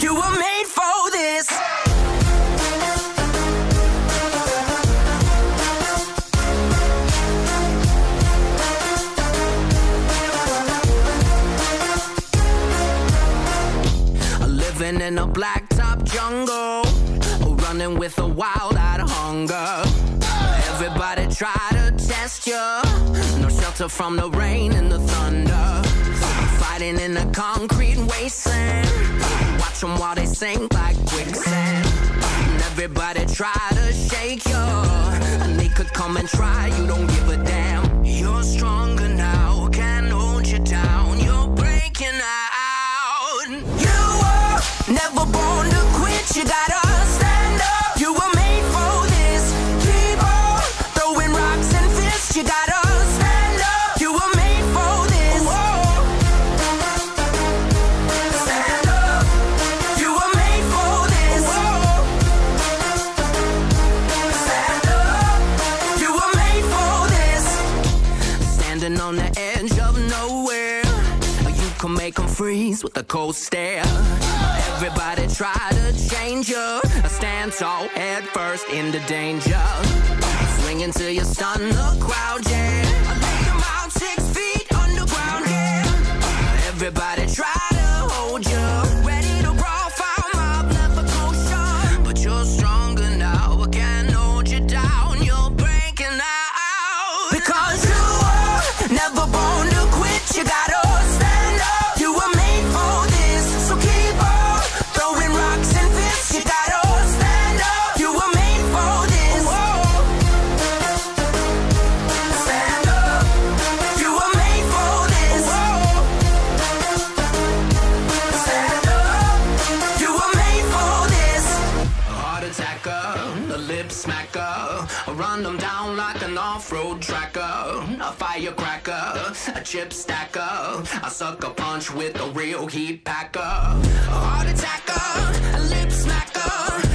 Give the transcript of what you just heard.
You were made for this. Living in a blacktop jungle, running with a wild-eyed hunger. Everybody try to test you, no shelter from the rain and the thunder. Fighting in a concrete wasteland, watch them while they sink like quicksand. And everybody try to shake you, and they could come and try, you don't give a damn. You're stronger now, can't hold you down, you're breaking out. You were never born to quit, you gotta stand up. You were made for this, keep on throwing rocks and fists, you gotta stand up. You were made for this. Whoa. Stand up. You were made for this. Whoa. Stand up. You were made for this. Standing on the edge of nowhere, you can make them freeze with a cold stare. Everybody try to change you, stand tall, head first into danger. Swinging till you stun the crowd, yeah. Lay them out 6 feet underground, yeah. Everybody try to hold you, ready to brawl, foul mob, never kosher. But you're stronger now, I can't hold you down, you're breaking out. Because you were never born to quit, you gotta stand up. You were made for this, so keep on throwing rocks and fists, you gotta stand up. You were made for this. Whoa. Stand up. You were made for this. Whoa. Stand up. You were made for this. A heart attacker, a lip smacker, run them down like an off-road tracker, a firecracker, a chip stacker, a sucker punch with a real heat packer. A heart attacker, a lip smacker,